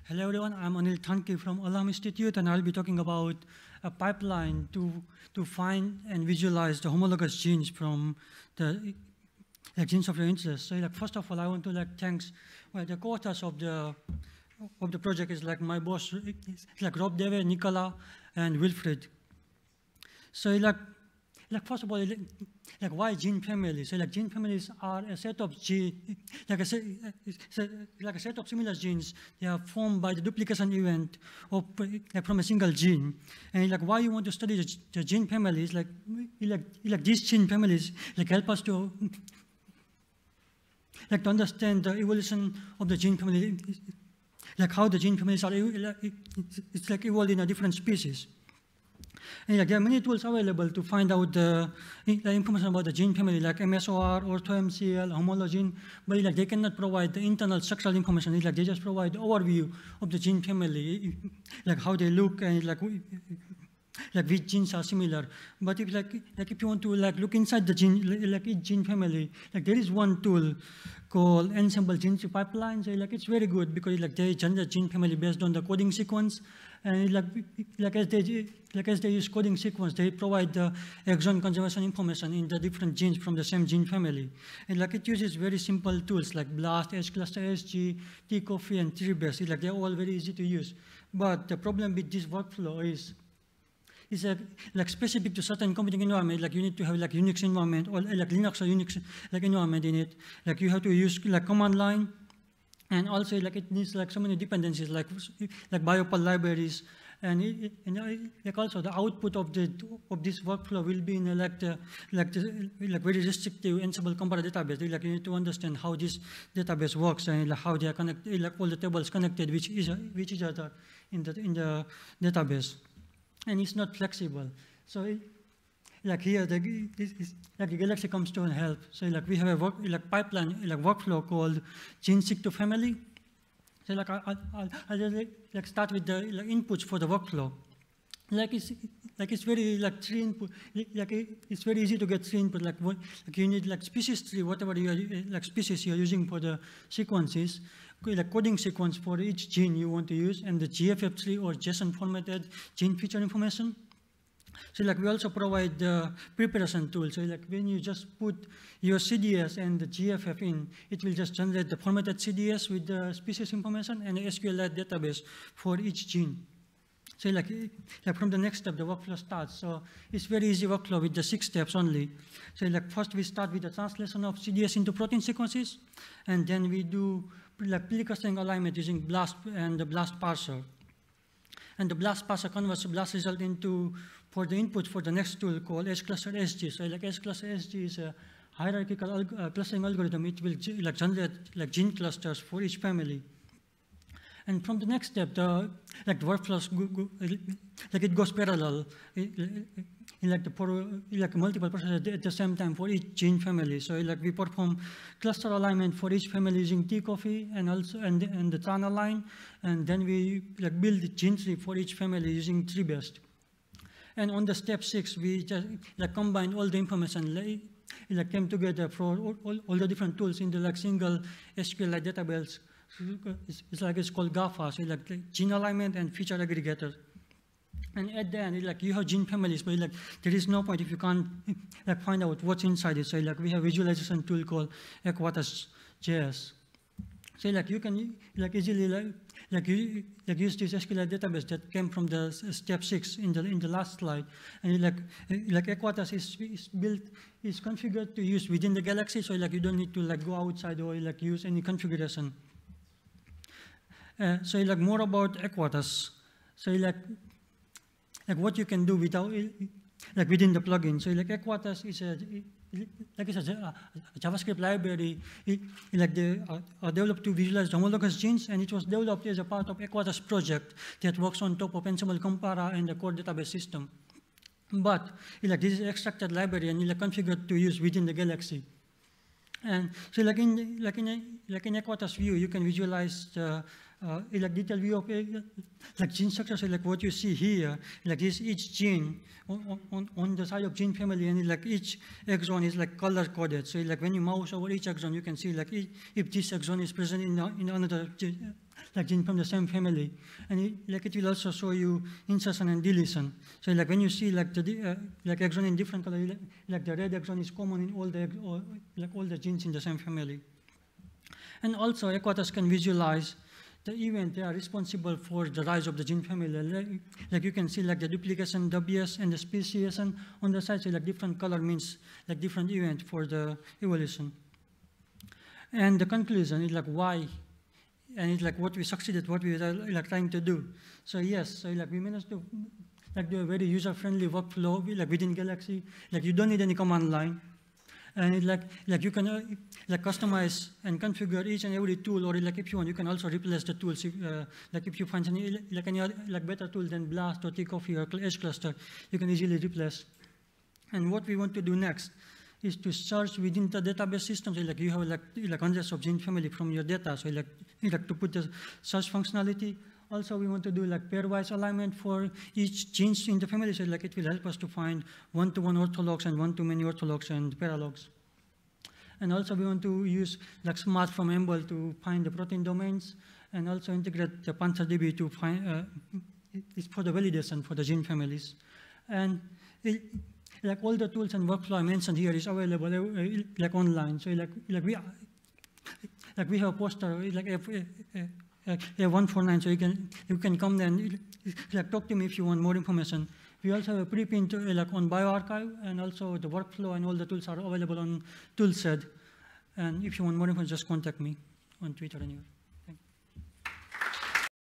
Hello everyone, I'm Anil Thanki from Alam Institute, and I'll be talking about a pipeline to find and visualize the homologous genes from the genes of your interest. So first of all, I want to thanks the co-authors of the project is my boss, Rob Deve, Nicola, and Wilfred. So first of all, why gene families? So gene families are a set of a set of similar genes. They are formed by the duplication event of from a single gene. And why you want to study the gene families? These gene families help us to to understand the evolution of the gene family, how the gene families are evolved in a different species. And there are many tools available to find out the information about the gene family, like MSOR, OrthoMCL, homologene, but they cannot provide the internal structural information. They just provide the overview of the gene family, how they look and which genes are similar. But if if you want to look inside the gene, each gene family, there is one tool called Ensemble Gene Tree Pipeline. So it's very good because they generate gene family based on the coding sequence. And as they use coding sequence, they provide the exon conservation information in the different genes from the same gene family. And it uses very simple tools like BLAST, H-cluster SG, tcopy, and treebase. They're all very easy to use. But the problem with this workflow is specific to certain computing environment. You need to have Unix environment or Linux or Unix environment in it. You have to use command line. And also, it needs so many dependencies, like biopal libraries, and also the output of this workflow will be in very restrictive Ansible comparator database. You need to understand how this database works and how they are connected, all the tables connected with each other in the database, and it's not flexible. So here, the Galaxy comes to help. So we have a pipeline, workflow called GeneSeq to family. So I'll just start with the inputs for the workflow. It's very three input. It's very easy to get three input. You need species tree, whatever you are, species you are using for the sequences. Coding sequence for each gene you want to use, and the GFF tree or JSON formatted gene feature information. So we also provide the preparation tool. So when you just put your CDS and the GFF in, it will just generate the formatted CDS with the species information and the SQLite database for each gene. So from the next step, the workflow starts. So it's very easy workflow with the 6 steps only. So first we start with the translation of CDS into protein sequences, and then we do pre-clustering alignment using BLAST and the BLAST parser. And the BLAST parser converts the BLAST result into for the input for the next tool called H-cluster SG. So H-cluster SG is a hierarchical clustering algorithm. It will generate gene clusters for each family. And from the next step, the workflows it goes parallel, multiple processes at the same time for each gene family. So we perform cluster alignment for each family using tcopy and also and the tran align, and then we build the gene tree for each family using treebase. And on the step 6, we just combine all the information came together for all the different tools in the single SQLite database. It's called GAFA, so gene alignment and feature aggregator. And at the end, you have gene families, but there is no point if you can't find out what's inside it. So we have visualization tool called Equatus.js. So you can easily use this SQLite database that came from the step 6 in the last slide, and Equatus is configured to use within the Galaxy, so you don't need to go outside or use any configuration. So more about Equatus. So what you can do without within the plugin. So Equatus is a JavaScript library they are developed to visualize the homologous genes, and it was developed as a part of Equatus project that works on top of Ansible Compara and the core database system. But this is extracted library and configured to use within the Galaxy. And so in Equatus view, you can visualize the detailed view of gene structure. So what you see here, this each gene on the side of gene family, and each exon is color coded. So when you mouse over each exon, you can see if this exon is present in another like gene from the same family, and it will also show you insertion and deletion. So like when you see like the like exon in different color, like the red exon is common in all the genes in the same family. And also equators can visualize the event they are responsible for the rise of the gene family. Like you can see like the duplication WS and the speciation on the side, so like different color means like different event for the evolution. And the conclusion is like why, and it's like what we succeeded, what we are like trying to do. So yes, so like we managed to like do a very user-friendly workflow like within Galaxy. Like you don't need any command line. And it like you can like customize and configure each and every tool, or like if you want, you can also replace the tools. Like if you find any other like better tool than Blast or T-Coffee or Edge Cluster, you can easily replace. And what we want to do next is to search within the database system. So like you have like hundreds of gene family from your data. So like to put the search functionality. Also, we want to do like pairwise alignment for each genes in the family. So like it will help us to find one-to-one orthologs and one-to-many orthologs and paralogs. And also we want to use like smart from EMBL to find the protein domains, and also integrate the PanzerDB to find it's for the validation for the gene families. And like all the tools and workflow I mentioned here is available like online. So like we have a poster like A149, so you can come there and like talk to me if you want more information. We also have a preprint like on bioRxiv, and also the workflow and all the tools are available on Toolshed. And if you want more information, just contact me on Twitter anywhere.